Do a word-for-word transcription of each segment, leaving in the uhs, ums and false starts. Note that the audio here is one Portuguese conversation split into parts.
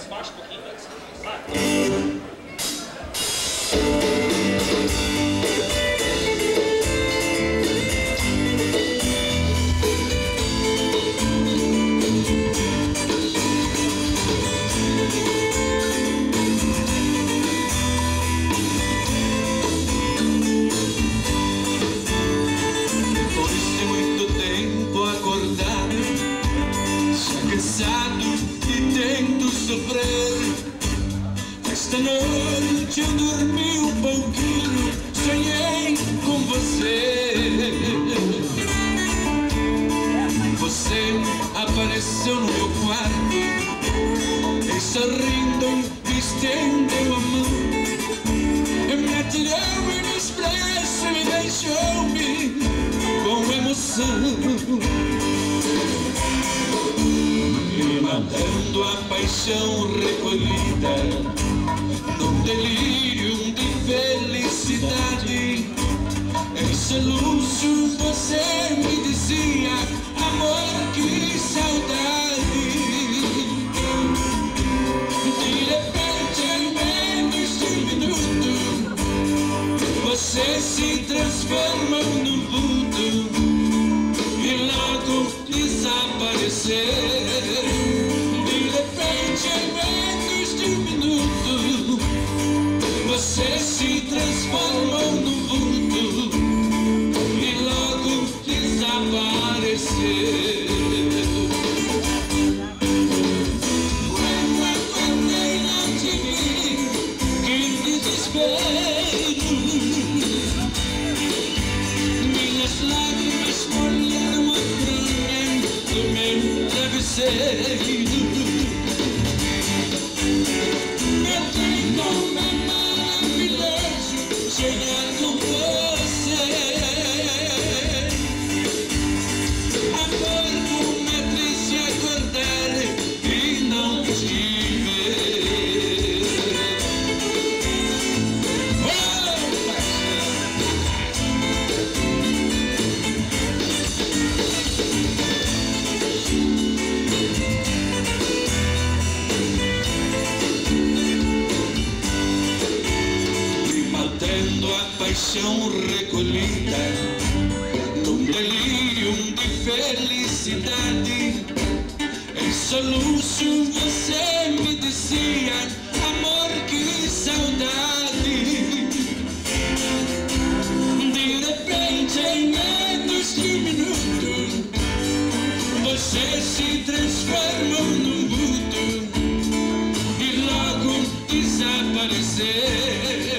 baixo um pouquinho, vai. Esta noite eu dormi um pouquinho, sonhei com você. Você apareceu no meu quarto e sorrindo me estendeu a mão. Me atirou e no expresso me deixou-me com emoção. Me matando a paixão recolhida num delírio de felicidade. Em soluço você me dizia: amor, que saudade. De repente, em menos de um minuto, você se transformou num vulto e logo desapareceu. De repente, em menos de um minuto, você se transformou num vulto e logo desapareceu. Quando acordei não te vi, que desespero. Minhas lágrimas molharam a fronha do meu travesseiro. Chegar com você, amor, como é triste acordar e não te ver. Oh, paixão recolhida num delírio de felicidade. Em soluço você me dizia: amor, que saudade. De repente, em menos de um minuto, você se transformou num vulto e logo desapareceu.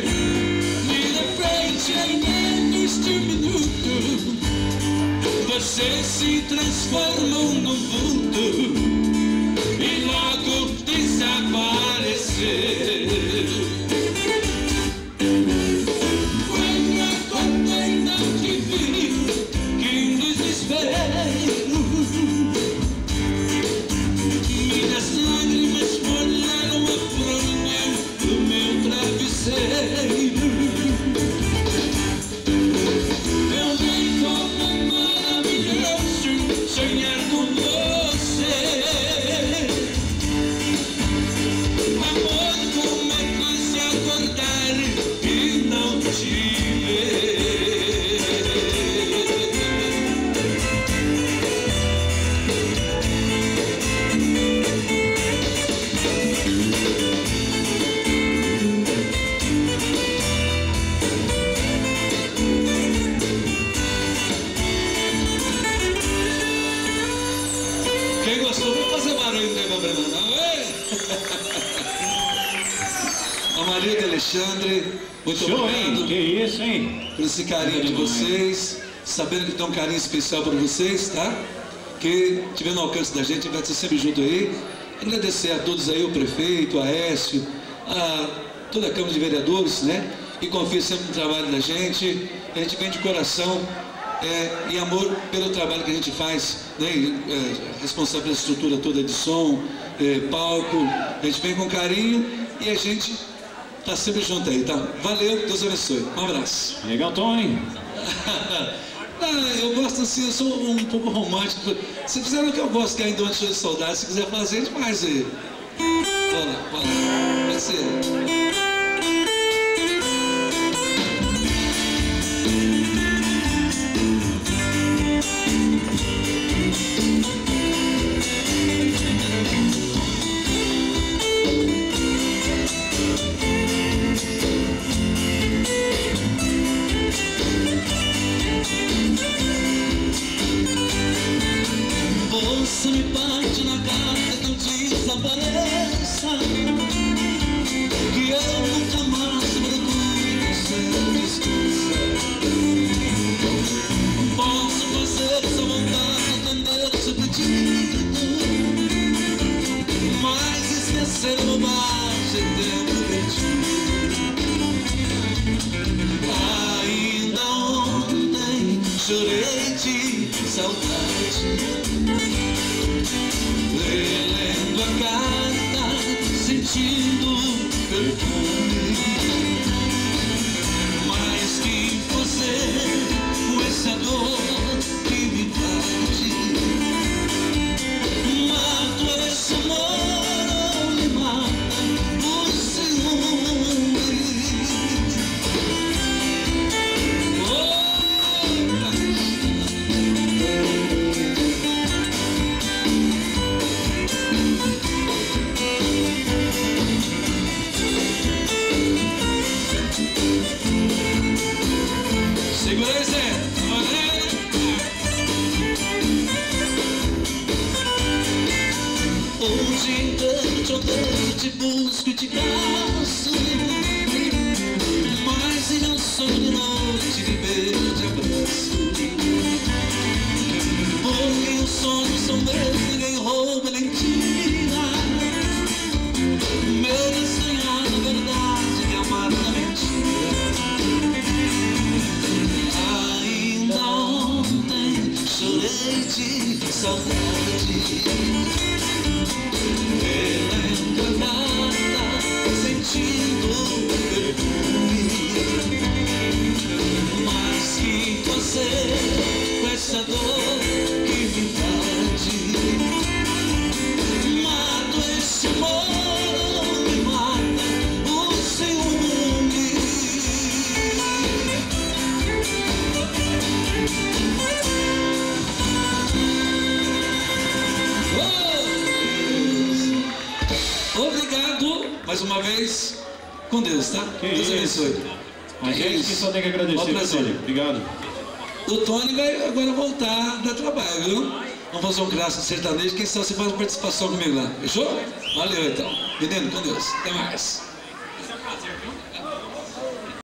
Em menos de um minuto, você se transformou num vulto e logo desapareceu. Quando acordei não te vi, que desespero. Minhas lágrimas molharam a fronha do meu travesseiro. Sonhar com você, amor, como é que se acordar e não te ver. Quem gostou, vamos fazer barulho, não tem problema não, é? A Maria de Alexandre, muito Show, obrigado, hein? Que isso, hein? por esse carinho de vocês, sabendo que tem um carinho especial para vocês, tá? Que tiver no alcance da gente, vai ser sempre junto aí. Agradecer a todos aí, o prefeito, a Aécio, a toda a Câmara de Vereadores, né? Que confia sempre no trabalho da gente. A gente vem de coração. É, e amor pelo trabalho que a gente faz, né? É, responsável pela estrutura toda de som, é, palco, a gente vem com carinho e a gente tá sempre junto aí, tá? Valeu, Deus abençoe, um abraço. Legal, Tony. Ah, eu gosto assim, eu sou um pouco romântico. Se fizeram o que eu gosto, que é ainda antes de saudade, se quiser fazer, a gente faz aí. Bora, bora. Vai ser. Você me bate na cara e não desapareça, que eu nunca mais procure você esqueça. Posso fazer essa vontade, atender seu pedido, mas esquecer a bobagem é tempo perdido. Ainda ontem chorei de saudade, relendo a carta, sentindo perfume. Mas que fazer com essa dor que me bate? Mato esse amor ou me mata o ciúme? Segura aí, Zé. O dia inteiro te odeio, te busco e te caço, mas em um sonho de noite de beijo te abraço. Porque os sonhos são meus, ninguém rouba nem tira. Meu sonhar na verdade que amar na mentira. Ainda ontem chorei de saudade, relendo a carta, sentindo perfume. Mas que fazer com essa dor que me bate? Mato esse amor, me mata o ciúme. Obrigado, mais uma vez, com Deus, tá? Que Deus isso. abençoe. A gente que só tem que agradecer, Ó, prazer. Tony. Obrigado. O Tony vai agora voltar a dar trabalho, viu? Vamos fazer um clássico sertanejo, quem sabe você faz uma participação comigo lá, fechou? Valeu então. Menino, com Deus. Até mais.